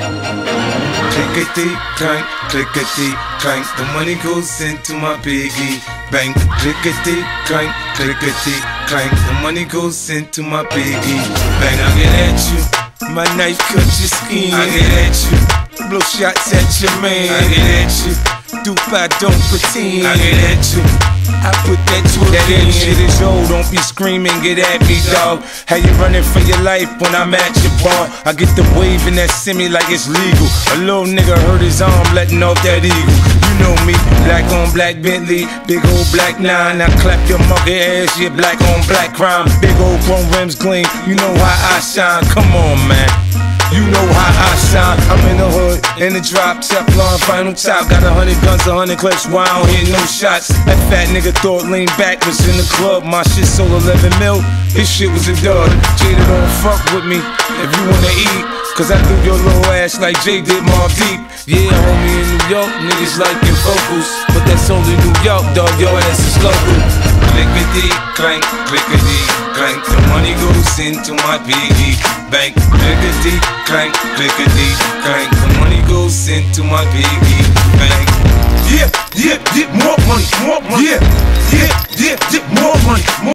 Clickety clank, clickety clank. The money goes into my piggy bank. Clickety clank, clickety clank. The money goes into my piggy bank. I get at you, my knife cut your skin. I get at you, blow shots at your man. I get at you, dupe I don't pretend. I get at you, I put that to a that end. Shit is old, don't be screaming, get at me, dawg. How you running for your life when I'm at your bar? I get the wave and that semi like it's legal. A little nigga hurt his arm letting off that eagle. You know me, black on black Bentley, big old black 9. I clap your monkey ass, yeah, black on black crime. Big old chrome rims gleam, you know how I shine. Come on, man. You know how I shine. I'm in the hood, in the drop, Teflon, final top. Got 100 guns, 100 clips, why I don't hit no shots? That fat nigga thought lean back was in the club. My shit sold 11 mil, his shit was a dud. Jada don't fuck with me if you wanna eat, cause I threw your little ass like Jay did Mobb Deep. Yeah, homie, in New York, niggas like your vocals, but that's only New York, dog, your ass is local. Clickety clank, clickety clank. The money goes into my piggy bank. Clickety clank, clickety clank. The money goes into my piggy bank. Yeah, more money, more money. Yeah, more money.